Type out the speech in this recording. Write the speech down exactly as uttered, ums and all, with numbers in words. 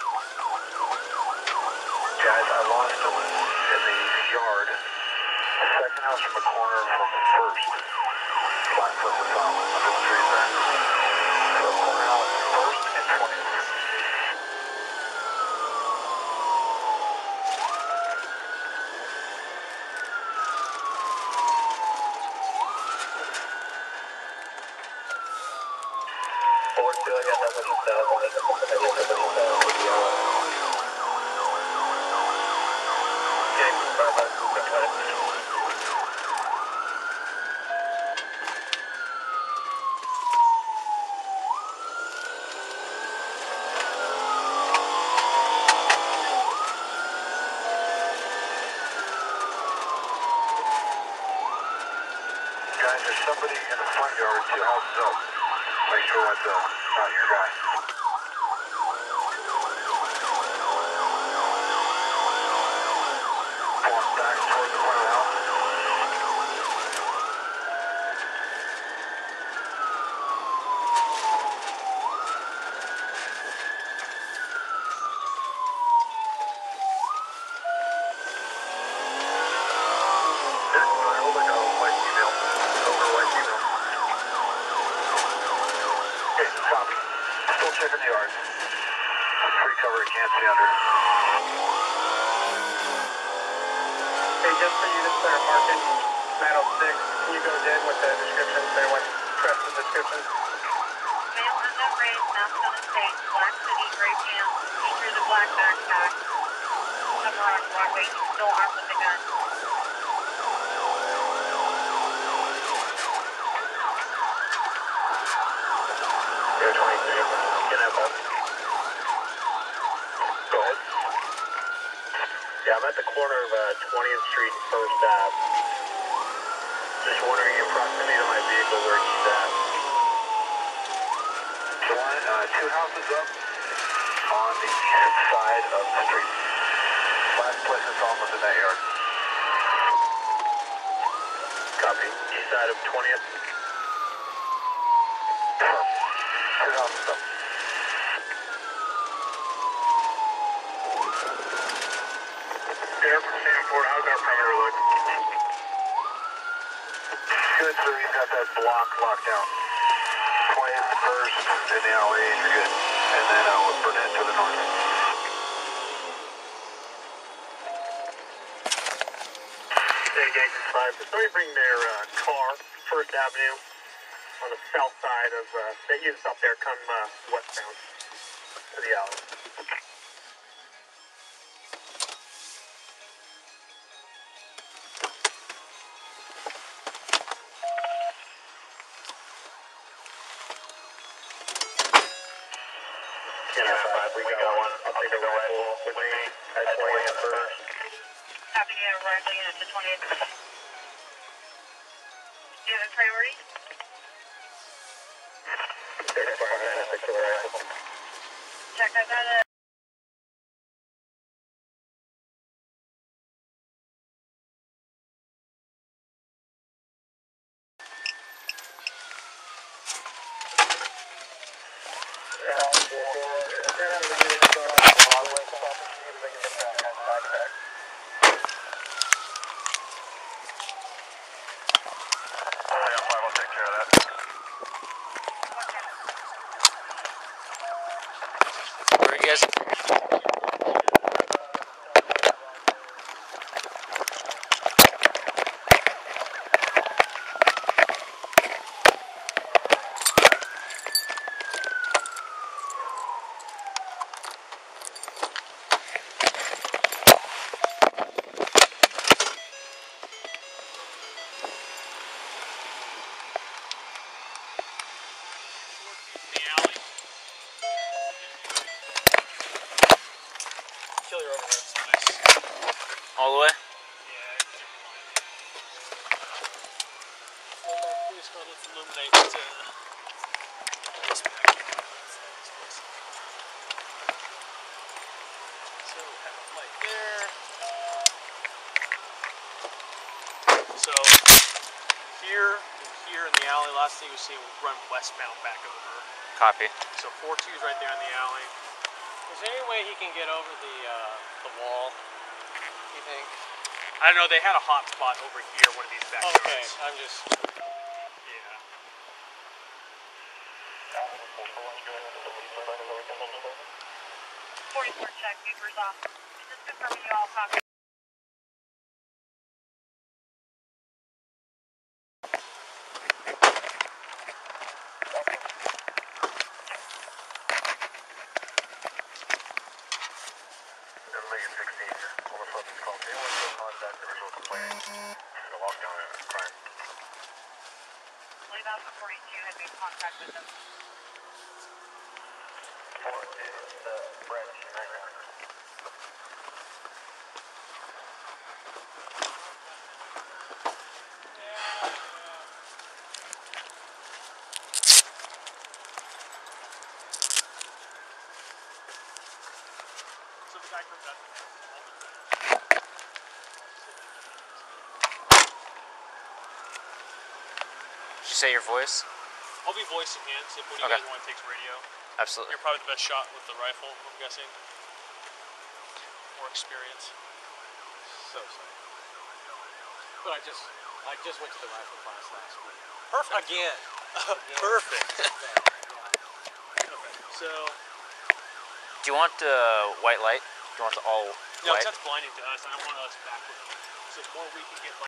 Guys, I lost him in the yard. Second house from the corner from first. Blackfoot was on under the trees there. So corner house first and twentieth. Four two, I got nothing to say. I wanted to put it over the yellow. Okay, bye bye. Guys, there's somebody in the front yard, two houses up. Make sure that's uh, not your guy. Walk back toward the front of the house. Over no white female. Over white female. Okay, copy. Still checking the yard. Free cover, you can't see under. Hey, just for you to start marking nine oh six, can you go in with the descriptions? Anyone trust the descriptions? Male unknown race, mask on his face, black hoodie, gray pants, features a black backpack, cover on Broadway, he's still armed with a gun. Yeah, twenty-three. Get that ball. Go ahead. Yeah, I'm at the corner of uh, twentieth Street and first Ave. Just wondering your proximity to my vehicle, where he's at. One, uh, two houses up on the east side of the street. Last place I saw him was in that yard. Copy. East side of twentieth. Two houses up. Air from Sanford, how's our perimeter look? Good, sir. He's got that block locked down. twentieth first in the alley, you're good. And then uh, with Burnett to the north. Hey, Gangster five. Somebody bring their uh, car, First Avenue, on the south side of, uh, that unit's up there, come uh, westbound to the alley. We got one. I'll take a rifle with me at twentieth first. Happy to have a rifle unit to twentieth. Do you have a priority? Check, I got a... Where are you guys? Kill your overhead, so nice. All the way? Yeah, well, uh, please go, let's illuminate uh, this back. So we have a light there. So here and here in the alley, last thing you see, we'll run westbound back over. Copy. So four two's right there in the alley. Is there any way he can get over the uh, the wall? You think? I don't know. They had a hot spot over here, one of these backyards. Okay, I'm just. Yeah. forty-four check, Beaver's off. Just confirming you all copy. Megan sixteen here. Almost left this call. Anyone still contact the original complainant? Just a lockdown and a crime. Leave out the forty-two had made contact with them. Four is uh, Brett right now. So the guy comes out. Did you say your voice? I'll be voice and hands if one of you Okay. guys want to take radio. Absolutely. You're probably the best shot with the rifle, I'm guessing. More experience. So sorry. But I just I just went to the rifle class last week. Perfect. Again. Perfect. Yeah, yeah. Okay. So, Do you want uh, white light? Do you want the all no, white? that's blinding to us. I don't want us back with them. So the more we can get